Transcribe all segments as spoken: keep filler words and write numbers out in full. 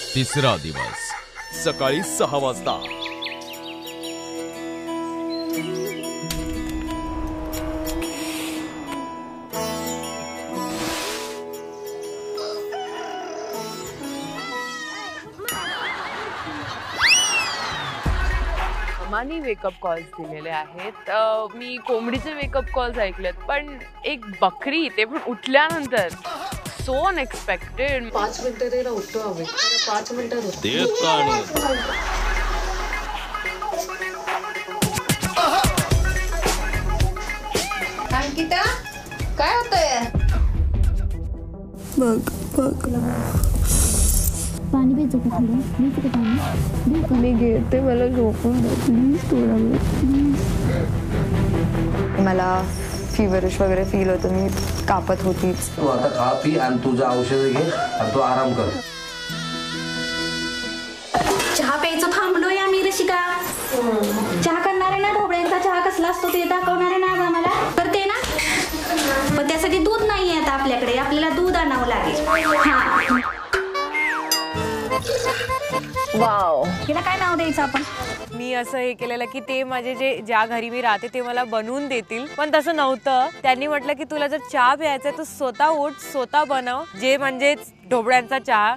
तिसरा दिवस सकाळी सहा वाजता मानी वेकअप कॉल्स दिलेले आहेत. मी कोंबडीचे वेकअप कॉल्स ऐकलेत, पण एक बकरी ते पण उठल्यानंतर सो अनएक्सपेक्टेड. पाच मिनिटं ते उठतो आम्ही, पाच मिनिटात अंकिता काय होतंय? बघ बघ पाणी प्यायचं का थोडं? प्लीज का पाणी मी घेते, मला झोपून दे प्लीज थोडा वेळ. मला फिवरिश वगैरे फील होतं, मी कापत होतीच. तू आता खा पी आणि तुझं औषध घे आणि तू आराम कर. चहा प्यायचं थांबलोय आम्ही रशिका. चहा करणारे ना, ढोबळ्यांचा चहा कसला असतो ते दाखवणारे ना आम्हाला. करते ना, पण त्यासाठी दूध नाही आता आपल्याकडे, आपल्याला दूध आणावं लागेल. हा वाव. तिला काय नाव द्यायचं आपण? मी असं हे केलेलं की ते माझे जे ज्या घरी मी राहते ते मला बनवून देतील, पण तसं नव्हतं. त्यांनी म्हटलं की तुला जर चहा प्यायचा तू स्वतः उठ, स्वतः बनव, जे म्हणजेच ढोबळ्यांचा चहा.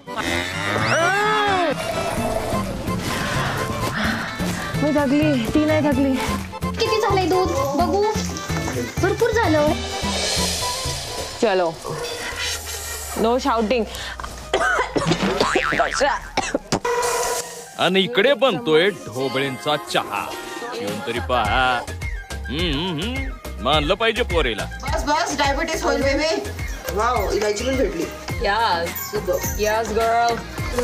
मी थकली, ती नाही थकली. किती झालंय दूध बघू? भरपूर झालं. चलो नो शाउटिंग. आणि इकडे बनतोय ढोबळेंचा चहा. येऊन तरी पहा. हम्म मानलं पाहिजे पोरेला. बस बस डायबिटीज होईल बेबी. वाव, इलायची पण भेटली. Yes yes girl.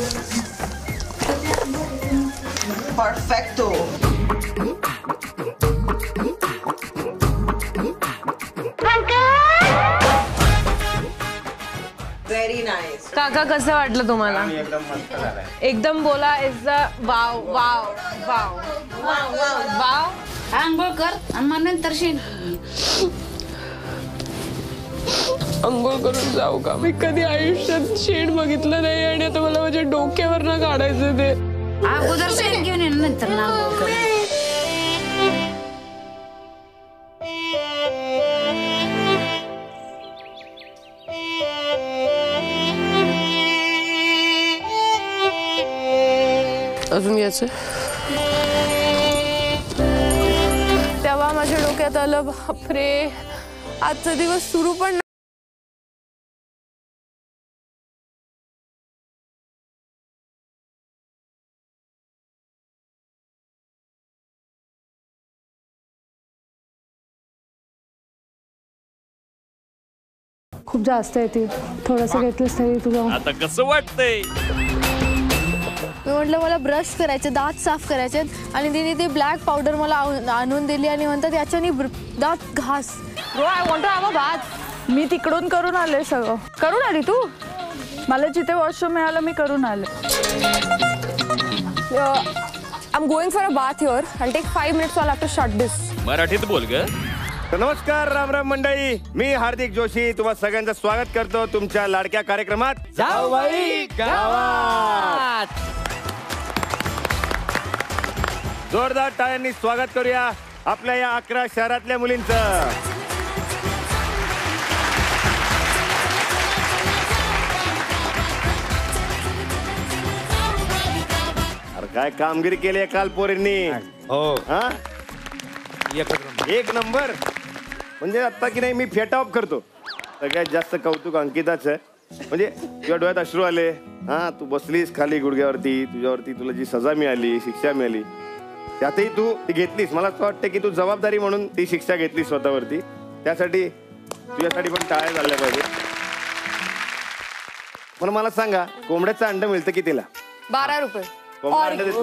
परफेक्टो. Very nice. काका कसं वाटलं तुम्हाला? एकदम बोला. Is the wow wow wow wow. आंघोळ कर आणि मग नंतर शेण. अंघोळ करून जाऊ का? मी कधी आयुष्यात शेण बघितलं नाही आणि आता मला माझ्या डोक्यावर ना काढायचं ते. अगोदर शेण घेऊन ये, नंतर ना आंघोळ कर. अजून यायचं. तेव्हा माझ्या डोक्यात आलं, बापरे आजचा दिवस सुरू पण. खूप जास्त आहे ती, थोडंसं घेतलंस तरी तुझं. आता कसं वाटतंय? मी म्हटलं मला ब्रश करायचे, दात साफ करायचे, आणि तिने ते ब्लॅक पावडर मला आणून दिली आणि म्हणतात याच्याने दात घास. Bro I want to have a bath. मी तिकडून करून आले सगळं. करून आली तू? मला जिथे वॉशरूम मिळालं मी करून आले. I am going for a bath here. I take five minutes. I have to shut this. मराठीत बोल ग. नमस्कार, राम राम मंडळी. मी हार्दिक जोशी तुम्हा सगळ्यांचं स्वागत करतो तुमच्या लाडक्या कार्यक्रमात जाऊबाई गावात. जोरदार टाळ्यांनी स्वागत करूया आपल्या या अकरा शहरातल्या मुलींचं. अरे काय कामगिरी केली आहे काल पोरींनी. हो हा, एक नंबर. म्हणजे आता की नाही मी फेट ऑफ करतो. सगळ्यात जास्त कौतुक अंकिताचं आहे. म्हणजे तुझ्या डोळ्यात अश्रू आले. हा, तू बसलीस खाली गुडघ्यावरती, तुझ्यावरती तुला जी सजा मिळाली, शिक्षा मिळाली, त्यातही तू ती घेतलीस. मला असं वाटतं की तू जबाबदारी म्हणून ती शिक्षा घेतली स्वतःवरती. त्यासाठी तुझ्यासाठी पण टाळ्या झाल्या पाहिजे. पण मला सांगा, कोंबड्याचं अंड मिळतं कितीला? बारा रुपये. कोंबडा अंड देतो.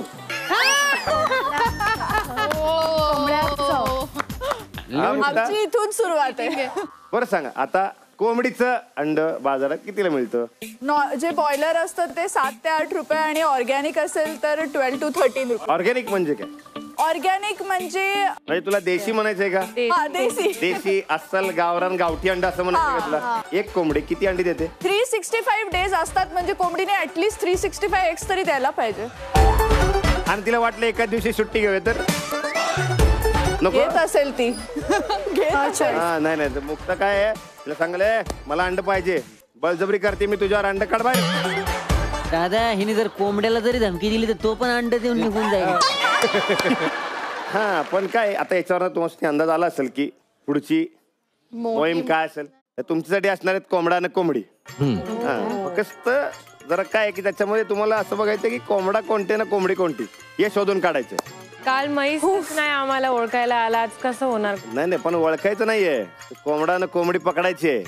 आमची इथून सुरुवात आहे. बरं सांगा, आता कोंबडीचं अंड बाजारात कितीला मिळतं? जे बॉयलर असतं ते सात ते आठ रुपये आणि ऑर्गॅनिक असेल तर ट्वेल्व टू थर्टीन रुपये. ऑर्गॅनिक म्हणजे काय? ऑर्गॅनिक म्हणजे म्हणजे तुला देशी म्हणायचंय का? हा, देशी देशी अस्सल गावरान गावठी अंडा असं म्हणायचं का तुला? एक कोंबडी किती अंडी देते? थ्री सिक्स्टी फाईव्ह डेज असतात म्हणजे कोंबडीने at least three sixty five eggs तरी द्यायला पाहिजे. आणि तिला वाटलं एका दिवशी सुट्टी घ्यावी तर नको घेत असेल ती घेत असेल. हा नाही नाही मुक्त काय आहे तिला सांगले मला अंड पाहिजे बळजबरी करते मी तुझ्यावर अंड काढ बाहेर. दादा हिने जर कोंबड्याला जरी धमकी दिली तर तो पण अंड देऊन निघून जाईल. हा पण काय आता याच्यावर तुम्हाला अंदाज आला असेल की पुढची मोहीम काय असेल. तुमच्यासाठी असणार आहेत कोंबडा आणि कोंबडी. हा फक्त जरा काय की त्याच्यामध्ये तुम्हाला असं बघायचं की कोंबडा कोणते ना कोंबडी कोणती हे शोधून काढायचं. काल म्हैस नाही आम्हाला ओळखायला आला आज कसं होणार? नाही नाही पण ओळखायचं नाहीये कोंबडा ना कोंबडी पकडायची आहे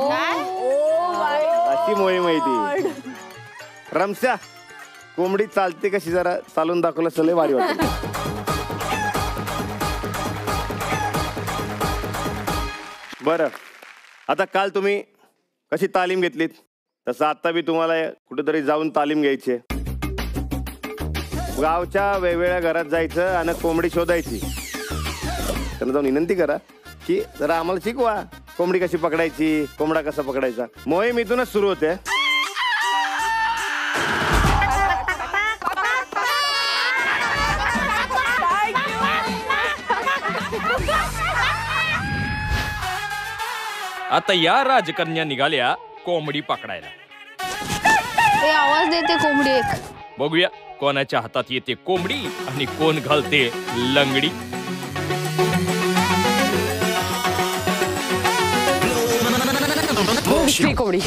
अशी मोहीम आहे ती. रमशा कोंबडी चालते कशी जरा चालून दाखवलं सलय भारी वाटत. बरं आता काल तुम्ही कशी तालीम घेतलीत तसं आता बी तुम्हाला कुठेतरी जाऊन तालीम घ्यायची. गावच्या वेगवेगळ्या घरात जायचं आणि कोंबडी शोधायची. त्यांना जाऊन विनंती करा की जरा आम्हाला शिकवा कोंबडी कशी पकडायची कोंबडा कसा पकडायचा. मोहीम इथूनच सुरू होते. आता या राजकन्या निघाल्या कोंबडी पकडायला. हे आवाज देते कोंबडी एक. बघूया कोणाच्या हातात येते कोंबडी आणि कोण घालते लंगडी. कोंबडी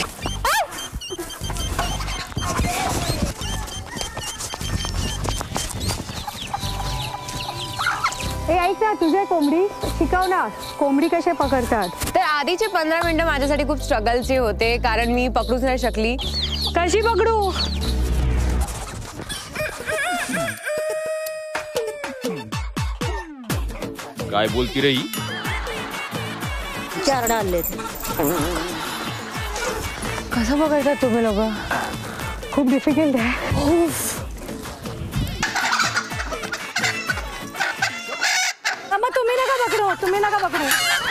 ऐका तुझ्या कोंबडी शिकव ना कोंबडी कसे पकडतात. तर आधीचे पंधरा मिनिटं माझ्यासाठी खूप स्ट्रगलचे होते कारण मी पकडूच नाही शकली. कशी पकडू? काय बोलती रे ही? चार डालले. कसं पकडतात तुम्ही लोक? खूप डिफिकल्ट आहे. तुम्ही नका पकडू तुम्ही नका पकडू.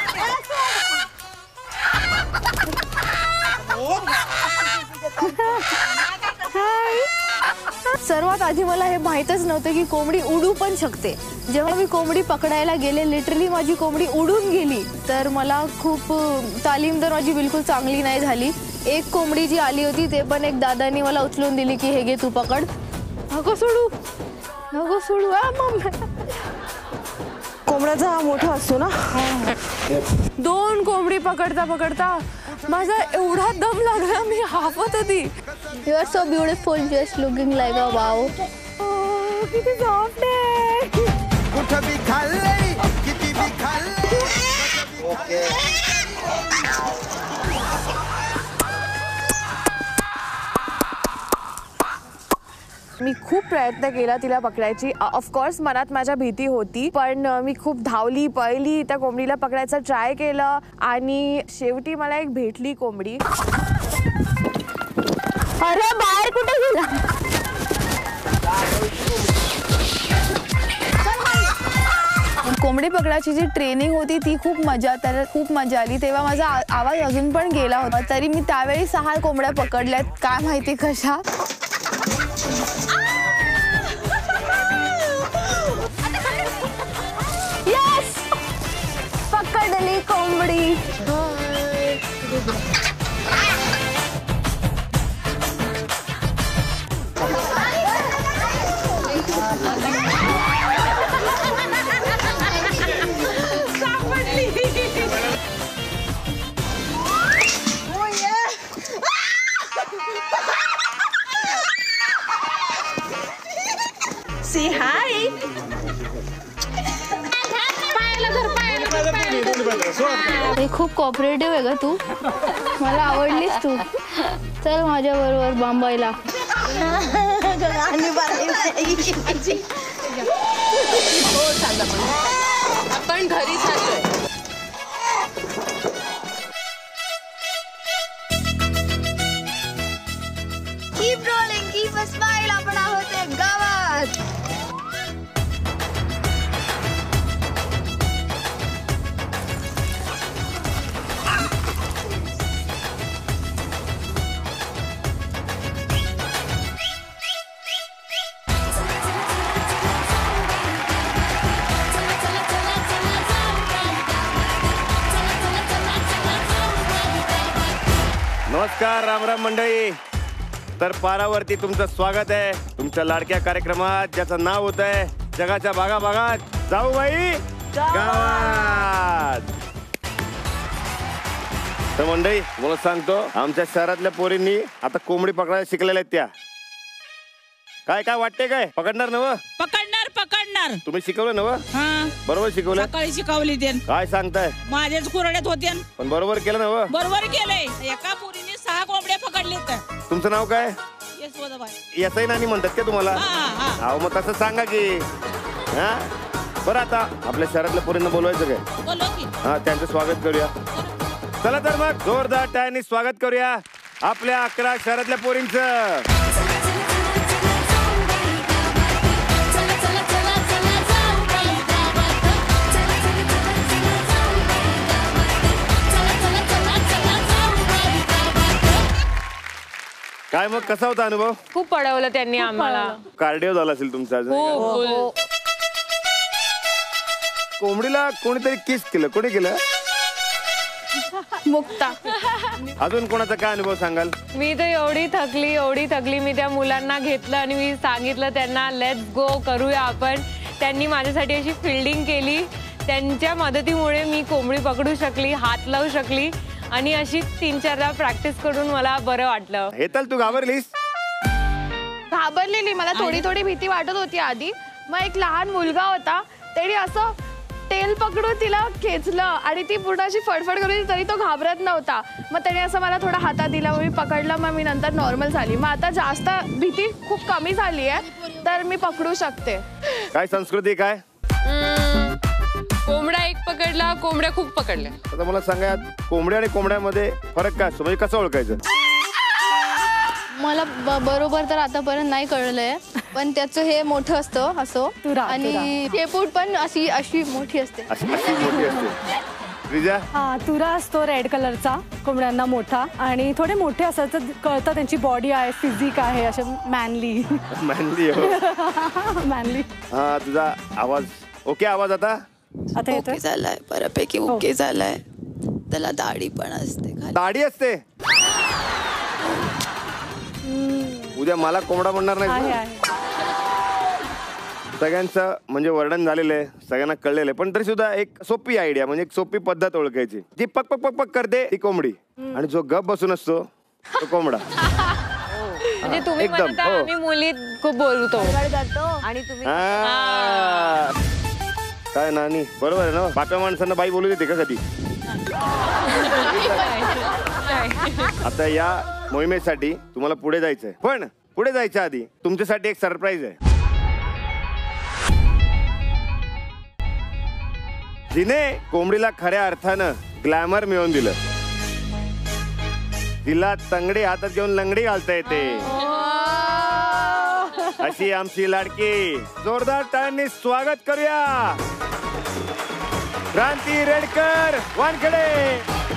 सर्वात आधी मला हे माहीतच नव्हतं की कोंबडी उडू पण शकते. जेव्हा मी कोंबडी पकडायला गेले लिटरली माझी कोंबडी उडून गेली. तर मला खूप तालीम तर माझी बिलकुल चांगली नाही झाली. एक कोंबडी जी आली होती ते पण एक दादानी मला उचलून दिली की हे घे तू पकड. नको सोडू नको सोडू. कोंबड्याचा हा मोठा असतो ना. दोन कोंबडी पकडता पकडता माझा एवढा दम लागला मी हाफत होती. You are so beautiful just looking like a wow. किती सॉफ्ट आहे. कुठं बी खाल्लंय किती बी खाल्लंय. ओके मी खूप प्रयत्न केला तिला पकडायची. ऑफकोर्स मनात माझ्या भीती होती पण मी खूप धावली पळली त्या कोंबडीला पकडायचं ट्राय केलं आणि शेवटी मला एक भेटली कोंबडी. अरे बाहेर कुठे गेला. कोंबडी पकडायची जी ट्रेनिंग होती ती खूप मजा त्याला खूप मजा आली. तेव्हा माझा आवाज अजून पण गेला होता. तरी मी त्यावेळी सहा कोंबड्या पकडल्यात काय माहिती कशा. यस पकडली कोंबडी. Say hi. हे खूप कॉपरेटिव्ह आहे का तू. मला आवडलीस तू. चल माझ्या बरोबर बांबायला. आपण घरी चाललोय. Keep rolling keep a smile. आपण आहोत गावात. नमस्कार राम राम मंडळी. तर पारावरती तुमचं स्वागत आहे तुमच्या लाडक्या कार्यक्रमात ज्याचं नाव होत आहे जगाच्या भागा भागात जाऊ बाई गावात. तर मंडळी मला सांगतो आमच्या शहरातल्या पोरींनी आता कोंबडी पकडायला शिकलेल्या आहेत त्या. काय काय वाटते काय पकडणार नव पकडणार पकडणार तुम्ही शिकवलं नव हा बरोबर शिकवलं सकाळी शिकवली ते काय सांगताय माझ्याच कुरड्यात होते पण बरोबर केलं नव बरोबर केलंय एका पोरीने सहा कोंबड्या पकडले. तुमचं नाव काय येसई नानी म्हणतात का तुम्हाला अहो मग तसं सांगा की हा बरं आता आपल्या शहरातल्या पोरींना बोलवायचं काय हा त्यांचं स्वागत करूया. चला तर मग जोरदार टाळ्यांनी स्वागत करूया आपल्या अकरा शहरातल्या पोरींचं. काय मग कसा होता अनुभव? खूप पडवलं त्यांनी आम्हाला. कार्डिओ झाला असेल तुमचा अजून. हो कोंबडीला कोणीतरी किस केलं कोणी केलं? मुक्ता. अजून कोणाचा काय अनुभव सांगाल? मी तर एवढी थकली एवढी थकली मी त्या मुलांना घेतलं आणि मी सांगितलं त्यांना लेट्स गो करूया आपण. त्यांनी माझ्यासाठी अशी फिल्डिंग केली. त्यांच्या मदतीमुळे मी कोंबडी पकडू शकली हात लावू शकली आणि अशी तीन चारदा प्रॅक्टिस करून मला बरं वाटलं. हे तर तू घाबरलीस? घाबरलेली मला थोडी थोडी भीती वाटत होती आधी. मग एक लहान मुलगा होता त्याने असं तेल पकडून तिला खेचलं आणि ती पूर्ण अशी फडफड करून तरी तो घाबरत नव्हता. मग त्याने असं मला थोडा हातात दिला मी पकडलं मग मी नंतर नॉर्मल झाली. मग आता जास्त भीती खूप कमी झाली आहे तर मी पकडू शकते. काय संस्कृती काय कोंबड्या एक पकडला कोंबड्या खूप पकडल्या. आता मला सांगा कोंबड्या आणि कोंबड्यामध्ये फरक काय असतो म्हणजे कसं ओळखायचं? मला बरोबर तर आतापर्यंत नाही कळलंय पण त्याचं हे मोठं असतं असं आणि शेपूट पण अशी अशी मोठी असते. हा तुरा असतो रेड कलरचा कोंबड्यांना मोठा आणि थोडे मोठे असतात तर कळतं त्यांची बॉडी आहे फिजिक आहे असे मॅनली मॅनली मॅनली. हा तुझा आवाज ओके आवाज आता आता येतोय झालाय बऱ्यापैकी ओके झालाय. त्याला दाढी पण असते. दाढी असते. उद्या मला कोंबडा म्हणणार नाही. सगळ्यांचं म्हणजे वर्णन झालेलं आहे सगळ्यांना कळलेलं आहे पण तरी सुद्धा एक सोपी आयडिया म्हणजे एक सोपी पद्धत ओळखायची. जी पक पक पक पक करते ती कोंबडी आणि जो गप बसून असतो तो कोंबडा. म्हणजे तुम्ही म्हणता आम्ही मुली खूप बोलतो आणि तुम्ही काय नानी बरोबर आहे ना बाप्या माणसांना बाई बोलू देते का कधी? आता या मोहिमेसाठी तुम्हाला पुढे जायचंय पण पुढे जायच्या आधी तुमच्यासाठी एक सरप्राईज आहे. जिने कोंबडीला खऱ्या अर्थानं ग्लॅमर मिळवून दिलं तिला तंगडी हातात घेऊन लंगडी घालता येते अशी आमची लाडकी. जोरदार टाळ्यांनी स्वागत करूया क्रांती रेडकर वानखेडे.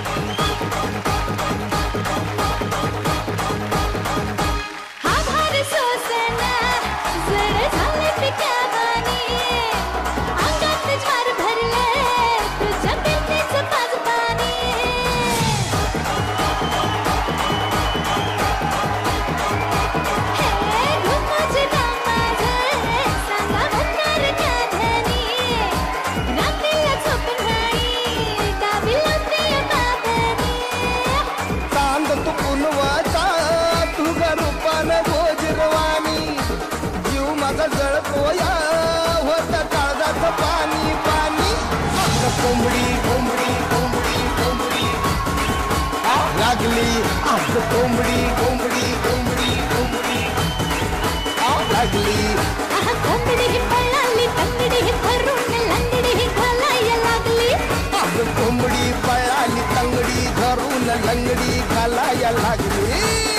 कोंबडी कोंबडी कोंबडी कोंबडी लागली आज कोंबडी कोंबडी कोंबडी कोंबडी लागली कोंबडी ही पळाली तंगडी ही धरून लंगडी ही घालायला लागली. आज कोंबडी पळाली तंगडी धरून लंगडी घालायला लागली.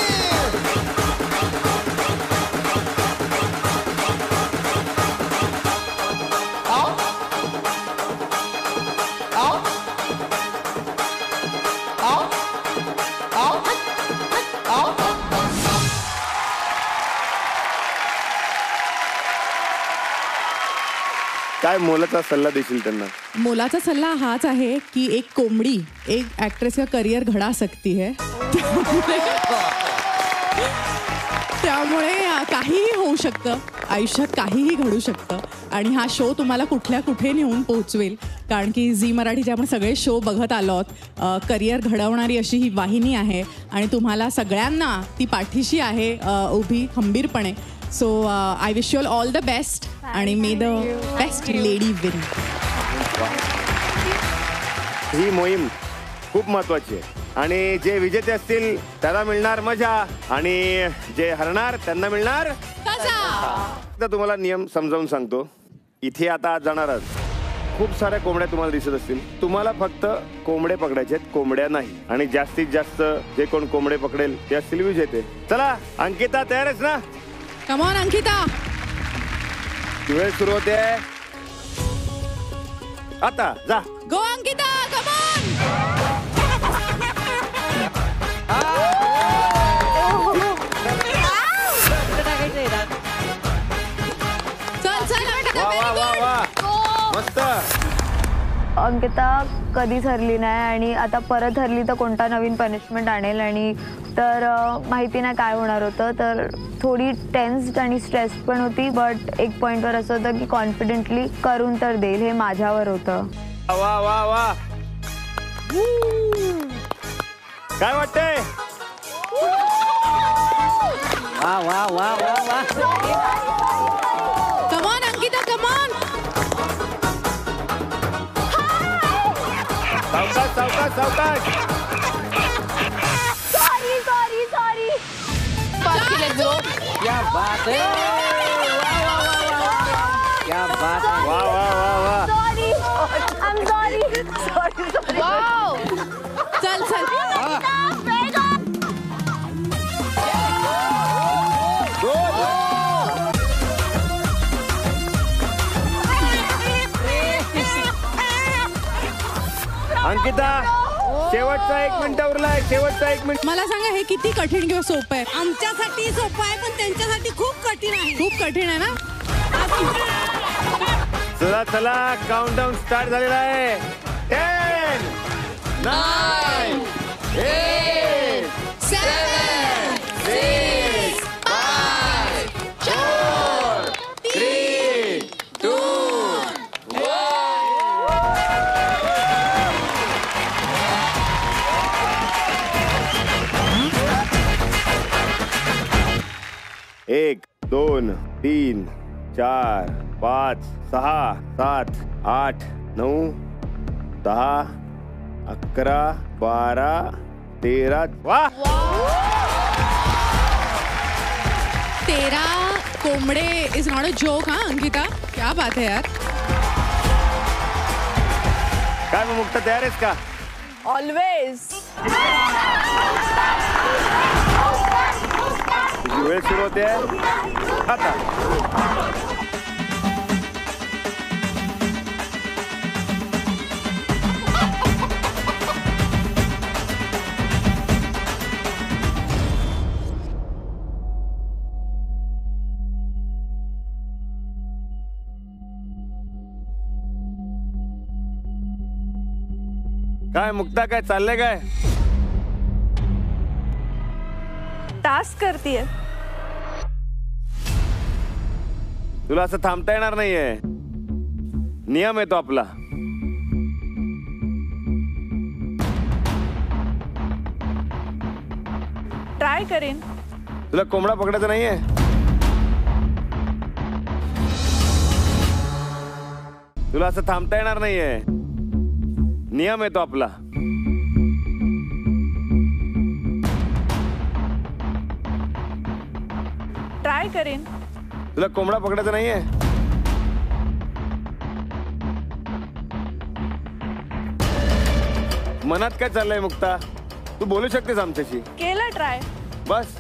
काय मोलाचा सल्ला देशील त्यांना? मोलाचा सल्ला हाच आहे की एक कोंबडी एक एक्ट्रेस का करियर घड़ा सकती है. त्यामुळे काहीही होऊ शकतं आयुष्यात, काहीही घडू शकतं आणि हा शो तुम्हाला कुठल्या कुठे नेऊन पोहोचवेल. कारण की झी मराठीचे आपण सगळे शो बघत आलो आहोत. करिअर घडवणारी अशी ही वाहिनी आहे आणि तुम्हाला सगळ्यांना ती पाठीशी आहे उभी खंबीरपणे. So I wish you all the best आणि may the best lady win. ही मोहीम खूप महत्वाची आहे आणि जे विजेते असतील त्याला मिळणार मजा आणि जे हरणार त्यांना मिळणार आता तुम्हाला नियम समजावून सांगतो. इथे आता आज जाणारच खूप साऱ्या कोंबड्या तुम्हाला दिसत असतील. तुम्हाला फक्त कोंबडे पकडायचे आहेत, कोंबड्या नाही. आणि जास्तीत जास्त जे कोण कोंबडे पकडेल ते असतील विजेते. चला अंकिता तयार आहेस ना? Come on Ankita. वेळ सुरू होते आता. जा गो अंकिता, कम ऑन. मस्त. अंकिता कधीच हरली नाही आणि आता परत हरली तर कोणता नवीन पनिशमेंट आणेल आणि तर माहिती नाही काय होणार होतं. तर थोडी टेन्स्ड आणि स्ट्रेस्ड पण होती. बट एक पॉइंटवर असं होतं की कॉन्फिडेंटली करून तर देईल हे माझ्यावर होतं. वा वा वा. काय वाटतंय? वा वा वा वा वा. Come on Ankita, come on. सावकाश सावकाश सावकाश. Sorry sorry sorry. क्या बात है. क्या बात है. वा वा वा वा. Sorry I am sorry. Sorry sorry. Wow. चल चल. अंकिता शेवटचा एक मिनिट उरलाय. शेवटचा एक मिनिट. मला सांगा हे किती कठीण किंवा सोपं आहे? आमच्यासाठी सोपं आहे पण त्यांच्यासाठी खूप कठीण आहे. खूप कठीण आहे ना. चला चला काउंटडाऊन स्टार्ट झालेला आहे. Ten nine eight seven six five four three two एक दोन तीन चार पाच सहा सात आठ नऊ दहा अकरा बारा तेरा. वा. तेरा कोंबडे इज नॉट अ जोक. हा अंकिता, क्या बात है यार. काय मग मुक्ता तयार आहेस का? ऑलवेज. वेळ सुरू होते आता. काय मुक्ता काय चाललंय काय? टास्क करतीये. तुला असं थांबता येणार नाहीये. नियम आहे तो आपला. ट्राय करेन. तुला कोंबडा पकडायचा नाहीये. तुला असं थांबता येणार नाहीये. नियम आहे तो आपला. ट्राय करेन. तुला कोंबडा पकडायचा नाहीये. मनात काय चाललंय मुक्ता? तू बोलू शकतेस आमच्याशी. केलं ट्राय. बस.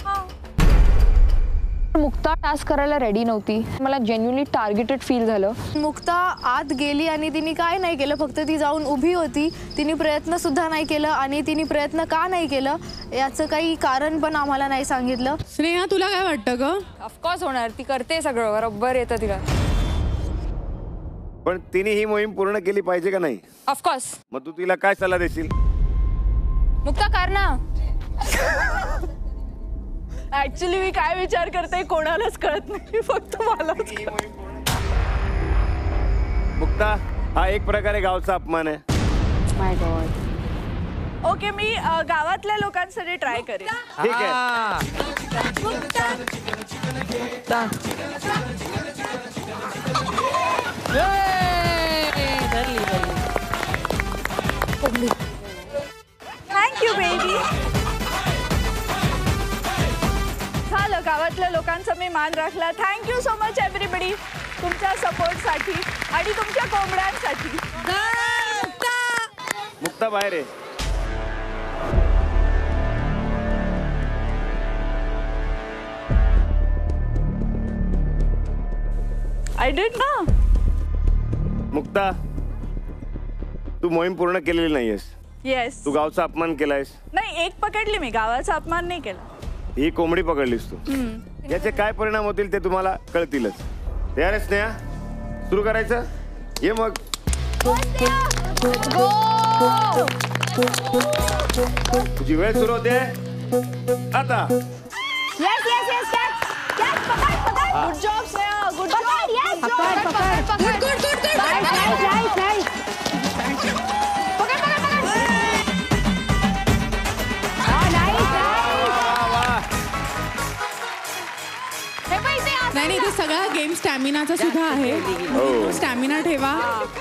मुक्ता टास्क करायला रेडी नव्हती. मला जेन्युइनली टार्गेटेड फील झालं. मुक्ता आत गेली आणि तिने काय नाही केलं, फक्त ती जाऊन उभी होती. तिने प्रयत्न सुद्धा नाही केलं आणि तिने प्रयत्न का नाही केलं याचं काही कारण पण आम्हाला नाही सांगितलं. स्नेहा तुला काय वाटतं ग? ऑफकोर्स होणार, ती करते सगळं बरोबर येतं तिला. पण तिने ही मोहीम पूर्ण केली पाहिजे का नाही? ऑफकोर्स. मग तू तिला काय सल्ला देशील? मुक्ता कर ना. ऍक्च्युली मी काय विचार करते कोणालाच कळत नाही, फक्त मलाच कळतं. मुक्ता, हा एक प्रकारे गावचा अपमान आहे. माय गॉड. ओके, मी अ, गावातल्या लोकांसाठी ट्राय करेन. ठीक आहे. Thank you baby. झालं, गावातल्या लोकांचा मी मान राखला. थँक्यू सो मच एव्हरीबडी तुमच्या सपोर्टसाठी आणि तुमच्या कोंबड्यांसाठी. मुक्ता बाहेर आहे. आय डिड ना. मुक्ता, तू मोहीम पूर्ण केलेली नाहीयेस. येस. तू गावचा अपमान केलायस. नाही, एक पकडली मी, गावाचा अपमान नाही केला. ही कोंबडी पकडलीस तू. याचे काय परिणाम होतील ते तुम्हाला कळतीलच. तयार आहेस स्नेहा? सुरू करायचं? ये मग. तुझी वेळ सुरू होते आता. Yes yes yes catch catch पकड पकड. Good job Sneha, good job. Yes पकड पकड पकड. Good good good good. Nice nice nice. पकड पकड पकड. हां नाइस नाइस. हे पैसे असं. नाही नाही, ते सगळा गेम स्टॅमिनाचा सुद्धा आहे. स्टॅमिना ठेवा.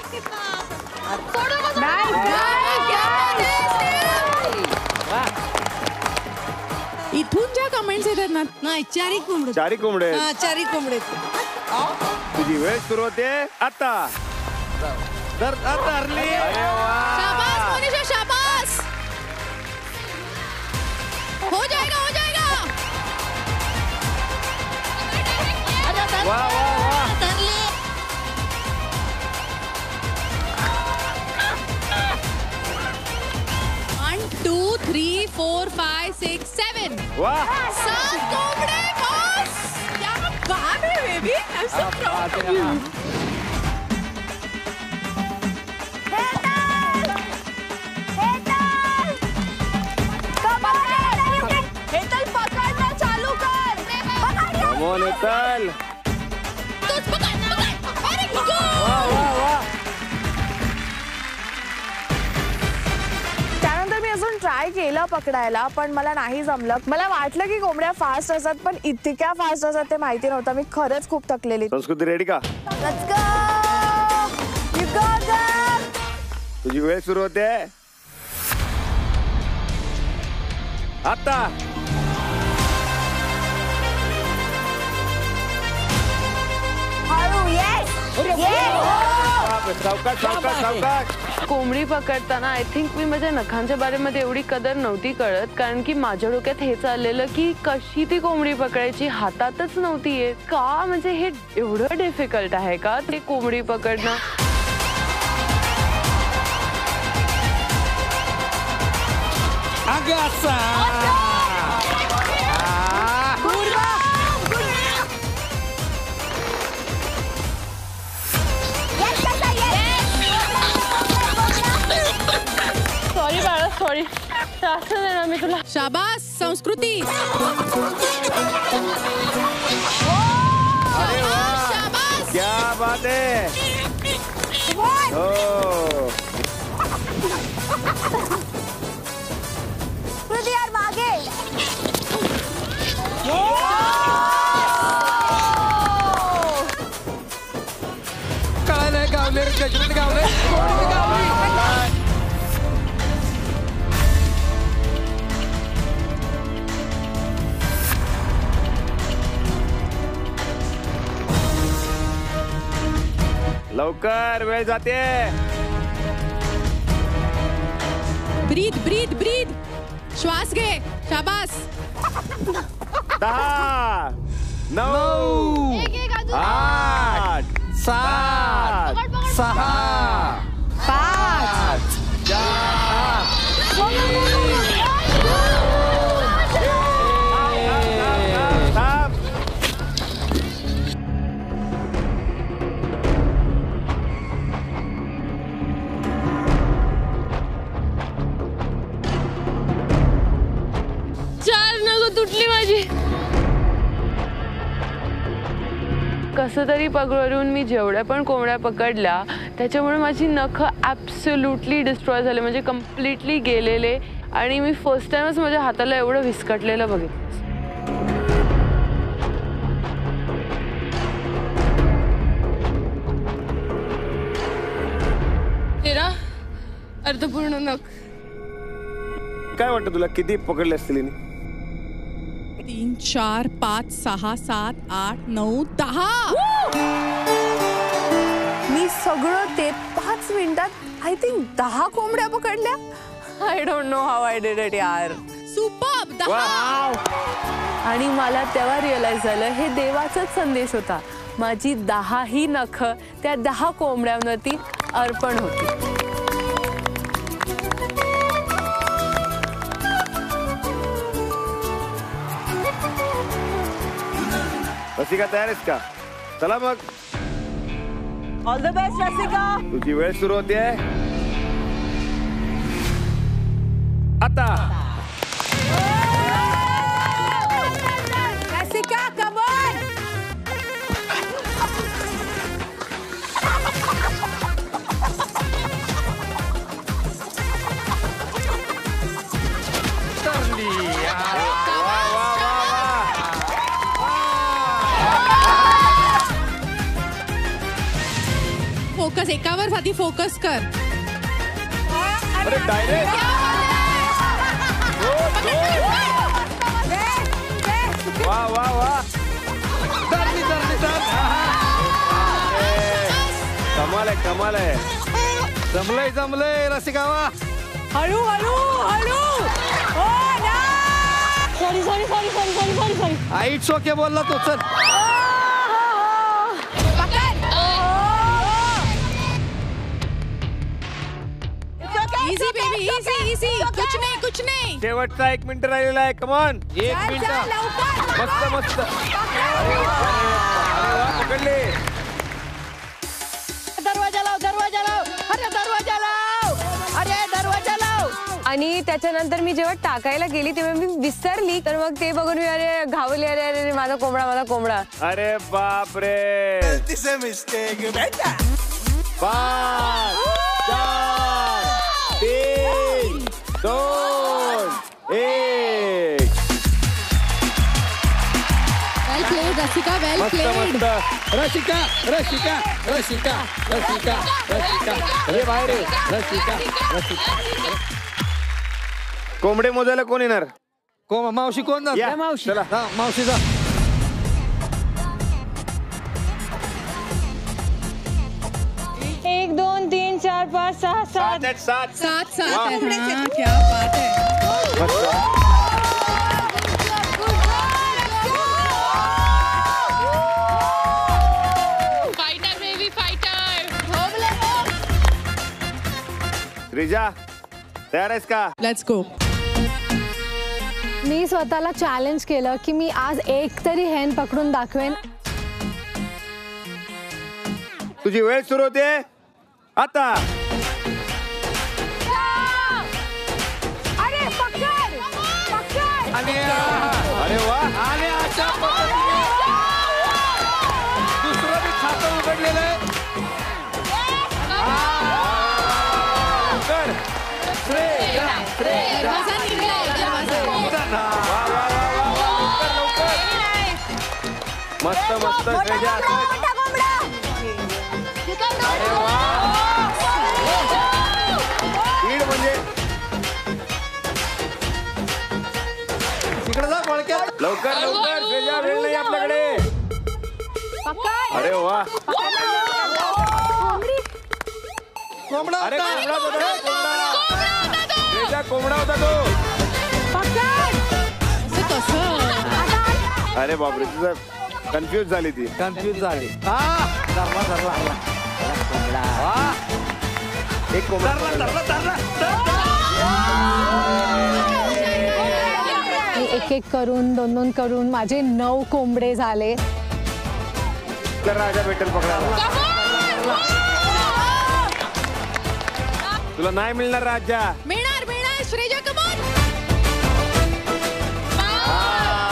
इथून ज्या कमेंट्स येतात ना, नाही चारी कोंबडे. चारी कोंबडे. हा, चारी कोंबडे. तुझी वेळ सुरू होते आता. तर आता हरली. अरे वा. शाबास मोनिशा, शाबास. हो जाएगा हो जाएगा. वा वा वा. One two three four five six seven. वाह. सात कोंबडे बॉस. क्या बात है baby. I am so proud of you. Hetal पकडणं चालू कर. Come on, Hetal. तूच पकड पकड. Very good. वाह वाह वाह. त्यानंतर मी अजून ट्राय केलं पकडायला, पण मला नाही जमलं. मला वाटलं की कोंबड्या फास्ट असतात, पण इतक्या फास्ट असतात ते माहिती नव्हतं. मी खरंच खूप थकलेली. संस्कृती रेडी का? Let's go. You got it. तुझी वेळ सुरू होते आता. हळू. Yes yes. सावकाश सावकाश सावकाश. कोंबडी पकडताना आय थिंक मी माझ्या नखांच्या बारेमध्ये एवढी कदर नव्हती कळत, कारण की माझ्या डोक्यात हे चाललेलं की कशी ती कोंबडी पकडायची, हातातच नव्हती येत का. म्हणजे हे एवढं डिफिकल्ट आहे का ते कोंबडी पकडणं. सॉरी बाळा, सॉरी. त्रास देणार मी तुला. शाबास संस्कृती. अरे वाह. शाबास. क्या बात है. हो. यार मागे. कळालं गावले गजरत गावले कोंबडी गावली. लवकर, वेळ जाते. ब्रीद ब्रीद ब्रीद. श्वास घे. शाबास. दहा, नऊ, आठ, सात, सहा, पाच, चार, थांब. तुटली माझी. कसं तरी पकडून मी जेवढ्या पण कोंबड्या पकडल्या त्याच्यामुळे माझी नखं ॲब्सोल्युटली डिस्ट्रॉय झाले, म्हणजे कम्प्लिटली गेलेले. आणि मी फर्स्ट टाइमच माझ्या हाताला एवढं विस्कटलेलं बघितलं. तेरा अर्धपूर्ण नख. काय वाटतं तुला किती पकडले असतील हिने? तीन चार पाच सहा सात आठ नऊ दहा. मी सगळं ते पाच मिनिटात आय थिंक दहा कोंबड्या पकडल्या. I don't know how I did it यार. सुपर्ब. दहा. आणि मला तेव्हा रिअलाइज झालं हे देवाचाच संदेश होता. माझी दहा ही नख त्या दहा कोंबड्यांवरती अर्पण होती. रसिका तयार आहेस का? चला मग. All the best Rasika. तुझी वेळ सुरू होते आता. Rasika come on. फोकस एकावर साधी फोकस कर. अरे डायरेक्ट. वा वा वा. कमाल आहे कमाल आहे. जमलंय जमलंय रसिका. वा हळू हळू हळू. ओ ना. Sorry sorry sorry sorry sorry sorry sorry. आई इट्स ओके बोलला तो. चल इजी बेबी इजी इजी. कुछ नाही कुछ नाही. शेवटचा एक मिनिट राहिलेला आहे. कमॉन. एक मिनिट. मस्त मस्त. अरे वा पकडले. दरवाजा लाव दरवाजा लाव. अरे दरवाजा लाव. अरे दरवाजा लाव. आणि त्याच्यानंतर मी जेव्हा टाकायला गेली तेव्हा मी विसरली, तर मग ते बघून मी अरे घावली. अरे अरे माझा कोंबडा माझा कोंबडा. अरे बाप रे. मिस्टेक बेटा. पाच चार तीन दोन एक. वेल प्लेड रसिका. वेल मस्त प्लेड. मस्त. रसिका रसिका रसिका रसिका रसिका. अरे बाहेर ये. रसिका रसिका. कोंबडे मोजायला कोण येणार? को मावशी कोण या, जात? मावशी. चला हा, मावशी जा. एक दोन तीन चार पाच सहा सात सात सात सात सात वाह. है. हाँ, क्या बात है. मस्त. रिजा तयार आहेस का? लेट्स गो. मी स्वतःला चॅलेंज केलं की मी आज एक तरी हेन पकडून दाखवेन. तुझी वेळ सुरू होते आता. अरे पकड पकड. अरे वा. आणि अशा पद्धतीने दुसरं बी खातं उघडलेलं आहे. कर. श्रेया, श्रेया. दरवाजा निघलाय. दरवाजा. वा, वा, वा, वा, वा. लवकर, लवकर. मस्त मस्त श्रेया. अरे वा. स्पीड म्हणजे तिकडे जा बळक्यात. लवकर लवकर श्रेया. वेळ नाही आपल्याकडे. अरे वा. कोंबडा अरे होता. कोंबडा होता तो, कोंबडा. श्रेया कोंबडा होता तो. असं कसं. अरे बापरे तुझं कन्फ्युज झाली ती. कन्फ्युज झाली. हा धरला धरला. वा. एक कोंबडा धरला धरला धरला. मी एक एक करून दोन दोन करून माझे नऊ कोंबडे झाले. राजा भेटेल पकडायला. तुला नाही मिळणार राजा. मिळणार मिळणार. Shreya come on. आ.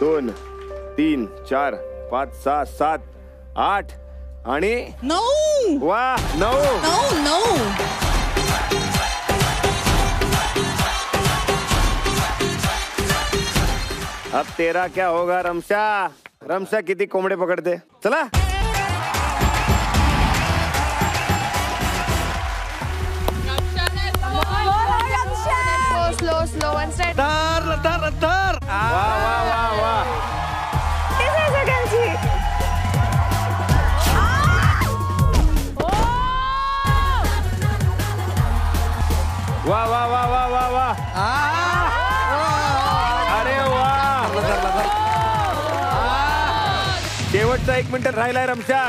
दोन तीन चार पाच सहा सात आठ आणि नऊ. वा नऊ नऊ नऊ. अब तेरा क्या होगा रमशा. रमशा किती कोंबडे पकडते चला. Slow slow one step. तर तर तर वा वा वा वा. वा वा वा वा वा वा. अरे वा. शेवटचा एक मिनिट राहिलाय रमशा.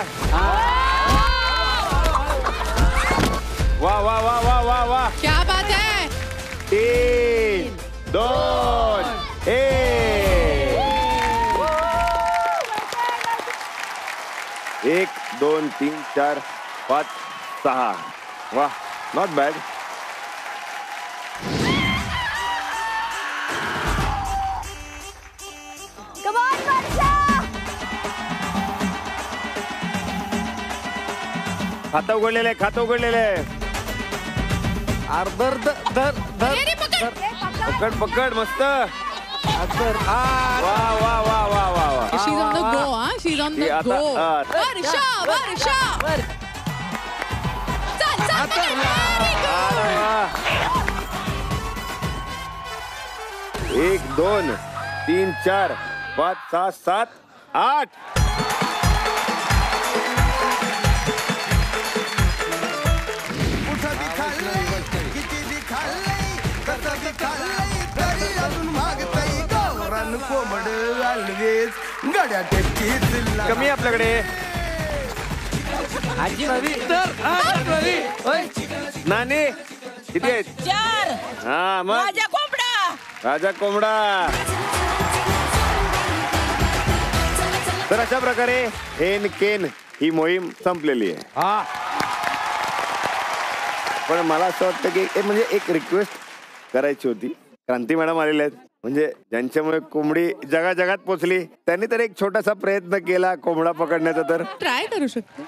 वा वा वा वा वा वा. क्या बात है. तीन दोन एक. एक दोन तीन चार पाच सहा. वा नॉट बॅड. खातं उघडलेलं आहे खातं उघडलेलं आहे. अर्धर धर धर पकड पकड मस्त. वा वा वा वा वा वा. She's on the go, huh? She's on the आता, go. आ, वर्षा वर्षा. चल चल. अरे वा. एक दोन तीन चार पाच सहा सात आठ. कमी आपल्याकडे. नानी किती आहेत. चार. हा मग राजा कोंबडा. राजा कोंबडा. तर अशा प्रकारे हेन केन ही मोहीम संपलेली आहे. हा पण मला असं वाटतं की ए, म्हणजे एक रिक्वेस्ट करायची होती. क्रांती मॅडम आलेल्या आहेत म्हणजे ज्यांच्यामुळे कोंबडी जगाजगात पोचली त्यांनी तर एक छोटासा प्रयत्न केला कोंबडा पकडण्याचा. तर ट्राय करू शकतो.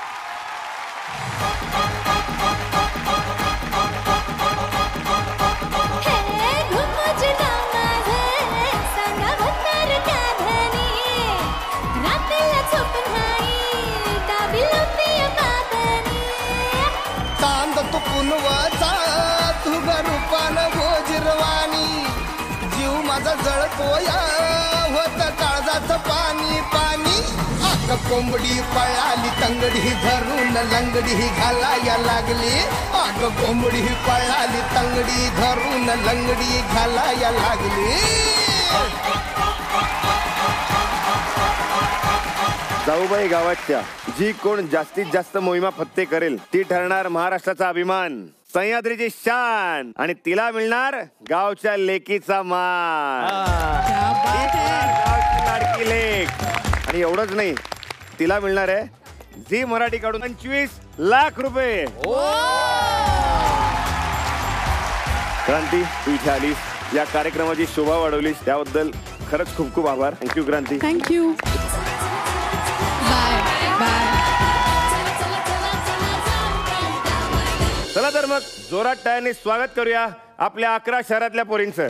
चांद तू पुनवाचा तुझ्या रूपानं गोजिरवाणी जीव माझा जळतोया होत काळजाचं पाणी पाणी. आग कोंबडी पळाली तंगडी धरून लंगडी घालाया लागली. आग कोंबडी पळाली तंगडी धरून लंगडी घालाया लागली. जाऊबाई गावाच्या जी कोण जास्तीत जास्त मोहिमा फत्ते करेल ती ठरणार महाराष्ट्राचा अभिमान, सह्याद्रीची शान आणि तिला मिळणार गावच्या लेकीचा मान. गावची लाडकी लेक. आणि एवढंच नाही तिला मिळणार आहे झी मराठी कडून पंचवीस लाख रुपये. क्रांती तू इथे आलीस या कार्यक्रमाची शोभा वाढवलीस त्याबद्दल खरंच खूप खूप आभार. थँक्यू क्रांती. थँक्यू. चला तर मग जोरात टाळ्यांनी स्वागत करूया आपल्या अकरा शहरातल्या पोरींचं.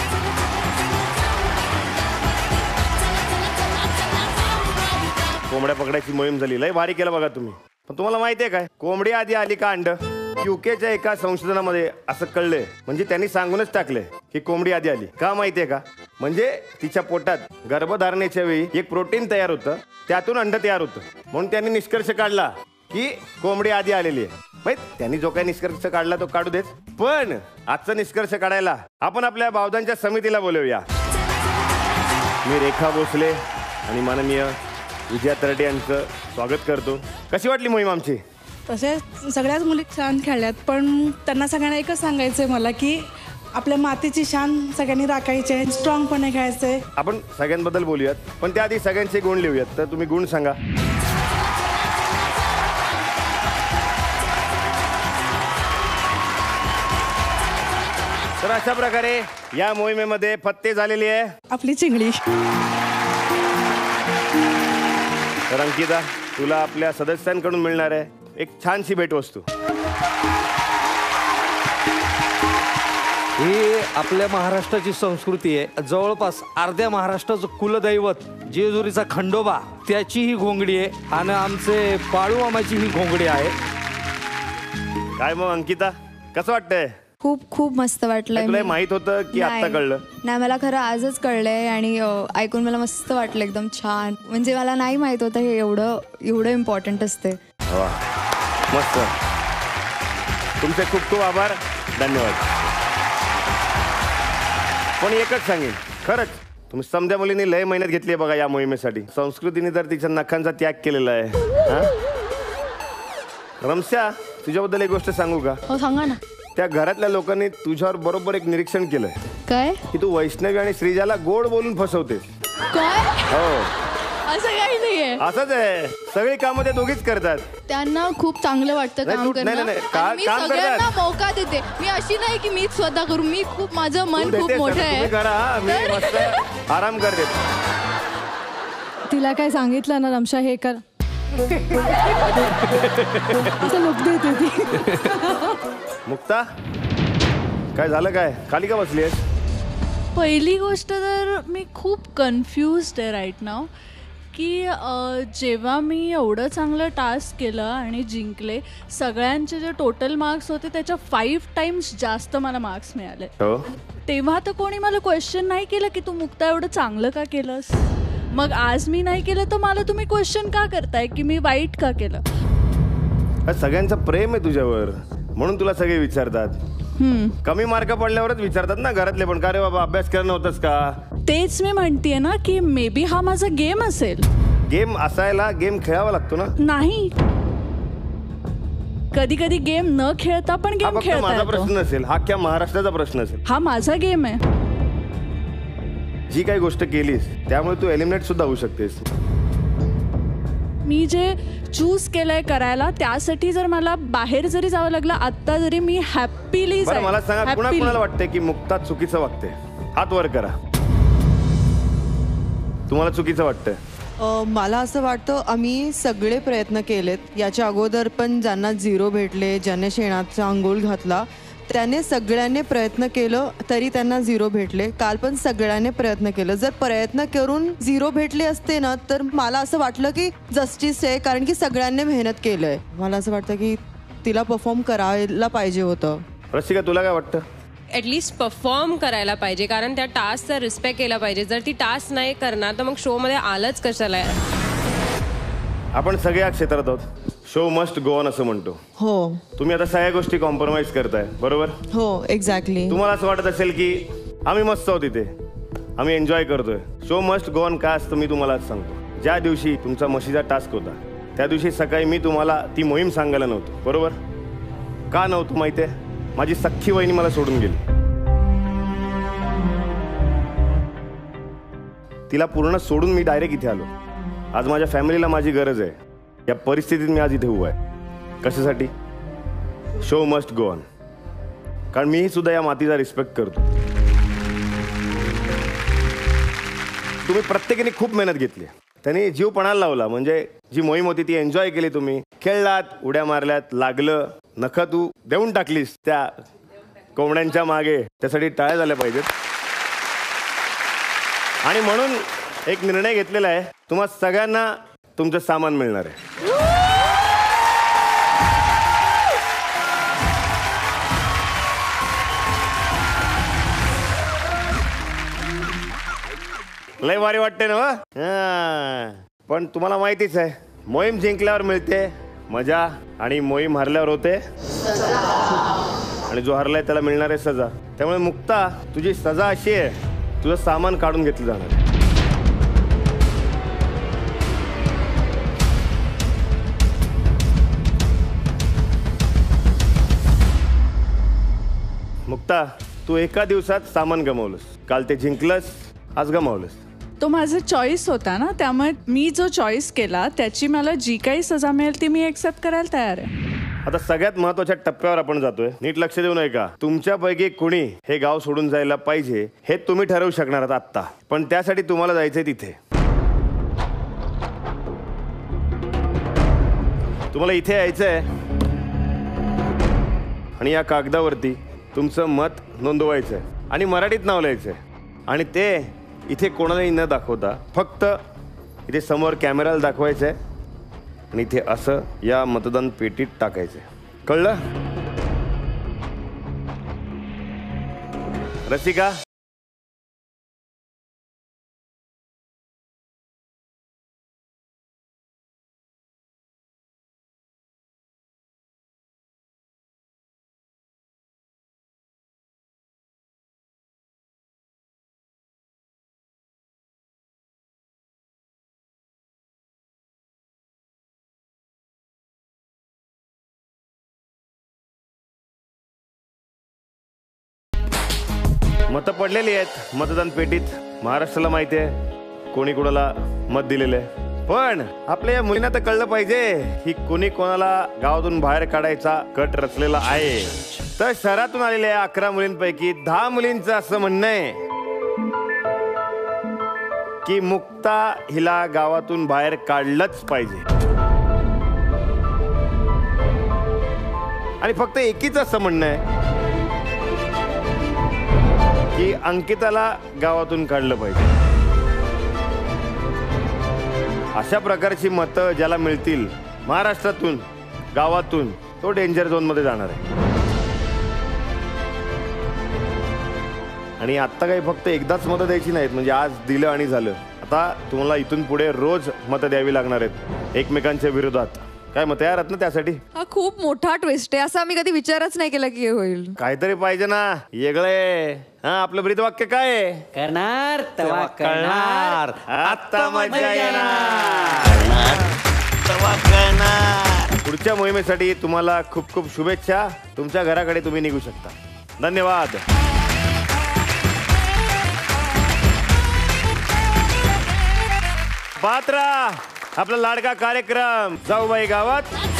कोंबड्या पकडायची मोहीम झाली लय भारी केलं बघा तुम्ही. पण तुम्हाला माहितीये काय कोंबडी आधी आली का अंड. युकेच्या एका संशोधनामध्ये असं कळलंय म्हणजे त्यांनी सांगूनच टाकलंय की कोंबडी आधी आली. का माहितीये का म्हणजे तिच्या पोटात गर्भधारणेच्या वेळी एक प्रोटीन तयार होतं त्यातून अंड तयार होतं म्हणून त्यांनी निष्कर्ष काढला की कोंबडी आधी आलेली आहे. माहित त्यांनी जो काही निष्कर्ष काढला तो काढू देत. पण आजचा निष्कर्ष काढायला आपण आपल्या बावधांच्या समितीला बोलवूया. मी रेखा भोसले आणि माननीय विजया तरटे यांचं स्वागत करतो. कशी वाटली मोहीम आमची. तसे सगळ्याच मुली छान खेळल्यात पण त्यांना सगळ्यांना एकच सांगायचंय मला की आपल्या मातीची शान सगळ्यांनी राखायची आहे. स्ट्रॉंगपणे खेळायचंय. आपण सगळ्यांबद्दल बोलूयात पण त्याआधी सगळ्यांचे गुण लिहूयात. तर तुम्ही गुण सांगा. तर अशा प्रकारे या मोहिमेमध्ये फत्ते झालेली आहे आपली चिंगडी. तर अंकिता, तुला आपल्या सदस्यांकडून मिळणार आहे एक छानशी भेटवस्तू. ही आपल्या महाराष्ट्राची संस्कृती आहे. जवळपास अर्ध्या महाराष्ट्राचं कुलदैवत जेजुरीचा खंडोबा त्याची ही घोंगडी आहे आणि आमचे बाळू मामाची ही घोंगडी आहे. काय मग अंकिता, कसं वाटतंय? खूप खूप मस्त वाटलंय. तुला माहित होतं की आता नाही. कळलं? नाही, मला खरं आजच कळलंय आणि अ, ऐकून मला मस्त वाटलं, एकदम छान. म्हणजे मला नाही माहित होतं हे एवढं एवढं इम्पॉर्टंट असते. वा, मस्त. तुमचे खूप खूप आभार, धन्यवाद. पण एकच सांगेन, खरंच तुम्ही समध्या मुलींनी लय मेहनत घेतली आहे बघा या मोहिमेसाठी. संस्कृतीने तर तिच्या नखांचा त्याग केलेला आहे. हा? रमस्या, तुझ्याबद्दल एक गोष्ट सांगू का? हो, सांगा ना. त्या घरातल्या लोकांनी तुझ्यावर बरोबर एक निरीक्षण केलंय काय? की तू वैष्णवी आणि श्रीजाला गोड बोलून फसवतेस. काय? हो, असं काही नाहीये. असंच आहे. सगळी कामं ते दोघीच करतात. त्यांना खूप चांगलं वाटतं नाही, काम तू- नाही, करणं. नाही, नाही. का- आणि मी काम सगळ्यांना करतात. मौका देते. मी अशी नाही की मीच स्वतः करू. मी खूप माझं तू मन खूप देतेस, मोठं तुम्ही आहे. करा, हा. मी तर- मस्त आराम करते. तिला काय सांगितलं ना रमशा, हे कर. असं लोक देते ती. मुक्ता, काय झालं? काय खाली का बसली आहेस? पहिली गोष्ट तर मी खूप कन्फ्युज्ड आहे राईट नाव की अ, जेव्हा मी एवढं चांगलं टास्क केलं आणि जिंकले, सगळ्यांचे जे टोटल मार्क्स होते त्याच्या फाईव्ह टाइम्स जास्त मला मार्क्स मिळाले. हो. तेव्हा तर कोणी मला क्वेश्चन नाही केलं की तू मुक्ता एवढं चांगलं का केलंस. मग आज मी नाही केलं तर मला तुम्ही क्वेश्चन का करताय की मी वाईट का केलं. अरे, सगळ्यांचं प्रेम आहे तुझ्यावर म्हणून तुला सगळे विचारतात. कमी मार्क पडल्यावरच विचारतात ना घरातले पण, का रे बाबा अभ्यास केला नव्हतास का? तेच मी म्हणतेय ना की मे बी हा माझा गेम असेल. गेम असायला गेम खेळावा लागतो ना. नाही, कधी कधी गेम न खेळता पण हा गेम फक्त खेळता माझा येतो. प्रश्न नसेल, हा क्या महाराष्ट्राचा प्रश्न असेल. हा माझा गेम आहे. जी काही गोष्ट केलीस त्यामुळे तू एलिमिनेट सुद्धा होऊ शकतेस. मी जे चूज केलंय करायला त्यासाठी जर मला बाहेर जरी जावं लागलं आत्ता जरी मी हॅपीली बरं मला सांगा, कुणा कुणाला वाटतंय की मुक्ता चुकीचं वागते? हात वर करा. तुम्हाला चुकीचं वाटतंय? अ, मला असं वाटतं आम्ही सगळे प्रयत्न केलेत. याच्या अगोदर पण ज्यांना झिरो भेटले, ज्याने शेणाचा अंघोळ घातला, त्याने सगळ्यांनी प्रयत्न केलं तरी त्यांना झिरो भेटले. काल पण सगळ्यांनी प्रयत्न केलं. जर प्रयत्न करून झिरो भेटले असते ना तर मला असं वाटलं की जस्टिस आहे, कारण की सगळ्यांनी मेहनत केलंय. मला असं वाटतं की तिला परफॉर्म करायला पाहिजे होतं. रसिका, तुला काय वाटतं? ॲटलिस्ट परफॉर्म करायला पाहिजे, कारण त्या टास्कचा रिस्पेक्ट केला पाहिजे. जर ती टास्क नाही करणार तर मग शोमध्ये आलंच कशाला. आपण सगळे या क्षेत्रात आहोत. शो मस्ट गो ऑन असं म्हणतो. हो. तुम्ही आता सगळ्या गोष्टी कॉम्प्रोमाइज करताय, बरोबर? हो, एक्झॅक्टली. तुम्हाला असं वाटत असेल की आम्ही मस्त आहोत इथे, आम्ही एन्जॉय करतोय. शो मस्ट गो ऑन का असतं मी तुम्हाला आज सांगतो. ज्या दिवशी तुमचा म्हशीचा टास्क होता त्या दिवशी सकाळी मी तुम्हाला ती मोहीम सांगायला नव्हतो, बरोबर? का नव्हतं माहिती आहे? माझी सख्खी वहिनी मला सोडून गेली. तिला पूर्ण सोडून मी डायरेक्ट इथे आलो. आज माझ्या फॅमिलीला माझी गरज आहे. या परिस्थितीत मी आज इथे उभा आहे. कशासाठी? Show must go on. कारण मीही सुद्धा या मातीचा रिस्पेक्ट करतो. तुम्ही प्रत्येकाने खूप मेहनत घेतली, त्यांनी जीव पणाला लावला. म्हणजे जी मोहीम होती ती एन्जॉय केली. तुम्ही खेळलात, उड्या मारल्यात, लागलं, नखं तू देऊन टाकलीस त्या कोंबड्यांच्या मागे. त्यासाठी टाळ्या झाल्या पाहिजेत. आणि म्हणून एक निर्णय घेतलेला आहे, तुम्हा सगळ्यांना तुमचं सामान मिळणार आहे. लय भारी वाटते ना? हा. पण तुम्हाला माहितीच आहे, मोहीम जिंकल्यावर मिळते मजा आणि मोहीम हरल्यावर होते आणि जो हरलाय त्याला मिळणार आहे सजा. त्यामुळे मुक्ता, तुझी सजा अशी आहे, तुझं सामान काढून घेतलं जाणार आहे. मुक्ता, तू एका दिवसात सामान गमावलंस. काल ते जिंकलंस, आज गमावलंस. तो माझा चॉईस होता ना, त्यामुळे मी जो चॉईस केला त्याची मला जी काही सजा मिळेल ती मी एक्सेप्ट करायला तयार आहे. आता सगळ्यात महत्वाच्या टप्प्यावर आपण जातोय. नीट लक्ष देऊ नये का? तुमच्यापैकी कुणी हे गाव सोडून जायला पाहिजे हे तुम्ही ठरवू शकणार आहात आत्ता. पण त्यासाठी तुम्हाला जायचंय तिथे. तुम्हाला इथे यायचंय आणि या कागदावरती तुमचं मत नोंदवायचंय आणि मराठीत नाव लिहायचंय आणि ते इथे कोणालाही न दाखवता फक्त इथे समोर कॅमेराला दाखवायचंय आणि इथे असं या मतदान पेटीत टाकायचंय. कळलं? रसिका, मतं पडलेली आहेत मतदान पेटीत. महाराष्ट्राला माहिती आहे कोणी कोणाला मत दिलेलं आहे. पण आपल्या या मुलींना तर कळलं पाहिजे की कोणी कोणाला गावातून बाहेर काढायचा कट रचलेला आहे. तर शहरातून आलेल्या अकरा मुलींपैकी दहा मुलींचं असं म्हणणं आहे की मुक्ता हिला गावातून बाहेर काढलंच पाहिजे आणि फक्त एकीच असं म्हणणं आहे की अंकिताला गावातून काढलं पाहिजे. अशा प्रकारची मतं ज्याला मिळतील महाराष्ट्रातून गावातून तो डेंजर झोन मध्ये जाणार आहे. आणि आता काही फक्त एकदाच मतं द्यायची नाहीत म्हणजे आज दिलं आणि झालं. आता तुम्हाला इथून पुढे रोज मतं द्यावी लागणार आहेत एकमेकांच्या विरोधात. काय मग तयार आहात ना त्यासाठी? हा खूप मोठा ट्विस्ट आहे, असा आम्ही कधी विचारच नाही केला की हे होईल. काहीतरी पाहिजे ना वेगळे. हा आपलं ब्रीदवाक्य काय आहे? करणार तेव्हा करणार, आता मजा येणार. पुढच्या मोहिमेसाठी तुम्हाला खूप खूप शुभेच्छा. तुमच्या घराकडे तुम्ही निघू शकता. धन्यवाद. पात्रा आपला लाडका कार्यक्रम जाऊबाई गावात